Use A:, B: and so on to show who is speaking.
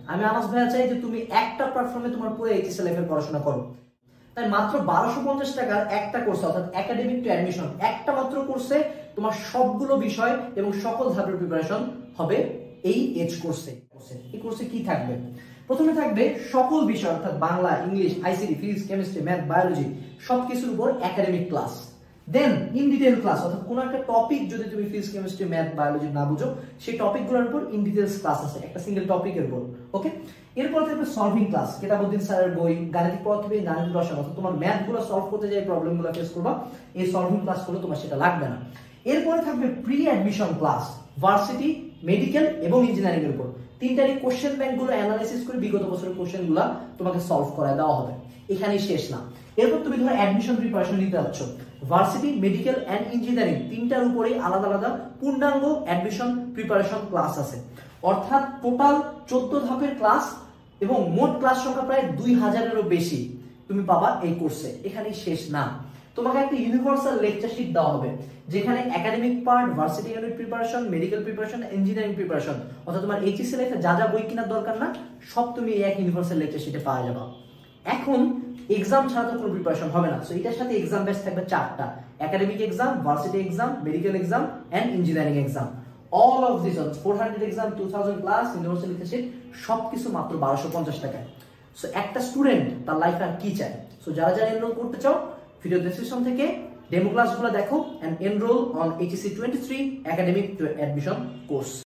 A: আমি আনাস ভাইয়া চাই যে তুমি একটা প্ল্যাটফর্মে তোমার পুরো এইচএসসি লাইফের পড়াশোনা করো। তাই মাত্র 1250 টাকার একটা কোর্স অর্থাৎ একাডেমিক টু অ্যাডমিশন একটা মাত্র কোর্সে তোমার সবগুলো বিষয় এবং সকল ধাপের প্রিপারেশন হবে এই এইচ কোর্সে। এই কোর্সে কি থাকবে? প্রথমে থাকবে সকল বিষয় অর্থাৎ Bangla, English, ICT, physics, chemistry, math, biology সবকিছুর উপর academic class. Then in detail class অর্থাৎ কোনো একটা টপিক যদি তুমি ফিজিক্স, কেমিস্ট্রি, ম্যাথ, বায়োলজি না বুঝো সেই টপিকগুলোর উপর ইন ডিটেইলস ক্লাস আছে একটা সিঙ্গেল টপিকের উপর। ওকে, এরপর থাকবে সলভিং ক্লাস, কিতাবউদ্দিন স্যারের বই, গাণিতিক পদার্থ থেকে গাণিতিক রসায়ন অর্থাৎ তোমার ম্যাথগুলো সলভ করতে যে প্রবলেমগুলো ফেস করবা এই সলভিং ক্লাসগুলো তোমার সেটা লাগবে না। এরপরে থাকবে pre admission class, varsity, medical এবং ইঞ্জিনিয়ারিং এর উপর তিনটারই কোশ্চেন ব্যাংকগুলো অ্যানালাইসিস করে বিগত বছরের কোশ্চেনগুলো তোমাকে সলভ করায় দেওয়া হবে। এখানেই শেষ না, এরপর তুমি ধরো অ্যাডমিশন প্রিপারেশন নিতে যাচ্ছ, ভার্সিটি, মেডিকেল এন্ড ইঞ্জিনিয়ারিং তিনটার উপরেই আলাদা আলাদা পূর্ণাঙ্গ অ্যাডমিশন প্রিপারেশন ক্লাস আছে। অর্থাৎ টোটাল 14 ধাপের ক্লাস এবং মোট ক্লাস সংখ্যা প্রায় 2000-এরও বেশি তুমি পাবা এই কোর্সে। এখানেই শেষ না, তোমাকে একটা ইউনিভার্সাল লেকচার শীট দেওয়া হবে যেখানে academic part, varsity unit preparation, medical preparation, engineering preparation অর্থাৎ তোমার এইচএসসি লাইফে যা যা বই কেনার দরকার না সব তুমি এই এক ইউনিভার্সাল লেকচার শীটে পাওয়া যাবে। এখন এক্সাম ছাড়া তো কোনো প্রিপারেশন হবে না, সো এটার সাথে এক্সাম ব্যাচ থাকবে 4টা, academic exam, varsity exam, medical exam and engineering exam. All of this 400 exam, 2000 class, universal lecture sheet সবকিছু মাত্র 1250 টাকায়। সো একটা স্টুডেন্ট তার লাইফে আর কি চায়? সো যারা যারা এনরোল করতে চাও ভিডিও ডেসক্রিপশন থেকে ডেমো ক্লাসগুলো দেখো and enrol on HSC 23 academic to admission course.